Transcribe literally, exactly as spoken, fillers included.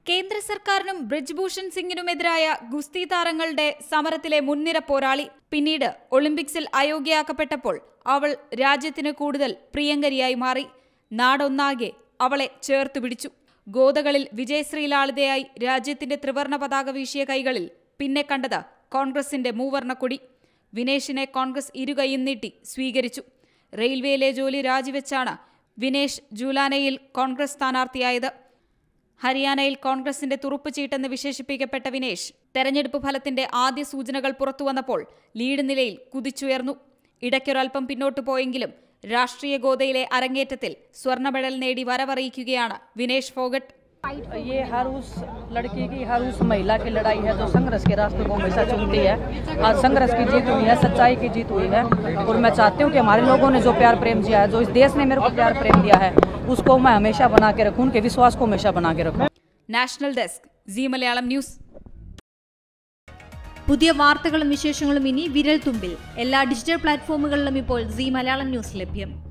കേന്ദ്ര സർക്കാരിനും ബ്രിജ്ഭൂഷൺ സിംഗിനുമെതിരായ ഗുസ്തി താരങ്ങളുടെ സമരത്തിലെ മുൻനിര പോരാളി. പിന്നീട് ഒളിമ്പിക്സിൽ അയോഗ്യയാക്കപ്പെട്ടപ്പോൾ അവൾ രാജ്യത്തിന് കൂടുതൽ പ്രിയങ്കരിയായി മാറി. നാടൊന്നാകെ അവളെ ചേർത്തുപിടിച്ചു. ഗോദകളിൽ വിജയശ്രീ ലാളിതയായി രാജ്യത്തിന്റെ ത്രിവർണ പതാക വീശിയ കൈകളിൽ പിന്നെ കണ്ടത് കോൺഗ്രസിന്റെ മൂവർണ്ണക്കൊടി. വിനേഷിനെ കോൺഗ്രസ് ഇരുകൈയും നീട്ടി സ്വീകരിച്ചു. റെയിൽവേയിലെ ജോലി രാജിവെച്ചാണ് വിനേഷ് ജൂലാനയിൽ കോൺഗ്രസ് സ്ഥാനാർത്ഥിയായത്. ഹരിയാനയിൽ കോൺഗ്രസിന്റെ തുറുപ്പുചീട്ടെന്ന് വിശേഷിപ്പിക്കപ്പെട്ട വിനേഷ് തെരഞ്ഞെടുപ്പ് ഫലത്തിന്റെ ആദ്യ സൂചനകൾ പുറത്തുവന്നപ്പോൾ ലീഡ് നിലയിൽ കുതിച്ചുയർന്നു. ഇടയ്ക്കൊരൽപ്പം പിന്നോട്ടു പോയെങ്കിലും രാഷ്ട്രീയ ഗോദയിലെ അരങ്ങേറ്റത്തിൽ സ്വർണ്ണ മെഡൽ നേടി വരവറിയിക്കുകയാണ് വിനേഷ് ഫോഗട്ട്. ये हर उस लड़की की, हर उस महिला की लड़ाई है जो संघर्ष के रास्ते को हमेशा चुनती है। आज संघर्ष की जीत हुई है, सच्चाई की जीत हुई है और मैं चाहती हूँ कि हमारे लोगों ने जो प्यार प्रेम दिया है, जो इस देश ने मेरे को प्यार प्रेम दिया है, उसको मैं हमेशा बना के रखूँ, उनके विश्वास को हमेशा बना के रखूँ. National desk, Zee Malayalam news. പുതിയ വാർത്തകളും വിശേഷങ്ങളും ഇനി വിരൽ തുമ്പിൽ എല്ലാ ഡിജിറ്റൽ പ്ലാറ്റ്ഫോമുകളിലും ഇപ്പോൾ സീ മലയാളം ന്യൂസ് ലഭ്യം.